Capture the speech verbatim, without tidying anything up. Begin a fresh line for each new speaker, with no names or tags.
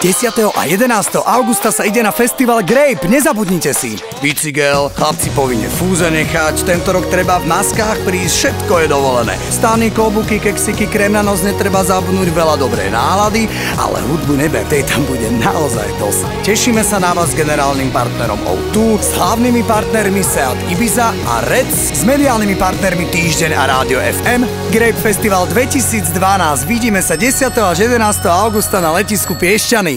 desiateho a jedenásteho augusta sa ide na festival Grape, nezabudnite si. Bicykel, chlapci povinne fúze nechať, tento rok treba v maskách prísť, všetko je dovolené. Stány, klobúky, keksiky, krém na nos, netreba zabudnúť, veľa dobrej nálady, ale hudbu nebe, tej tam bude naozaj dosť. Tešíme sa na vás s generálnym partnerom ó dva, s hlavnými partnermi Seat Ibiza a Rec, s mediálnymi partnermi Týždeň a Rádio ef em. Grape Festival dvetisícdvanásť, vidíme sa desiateho až jedenásteho augusta na letisku Piešťany.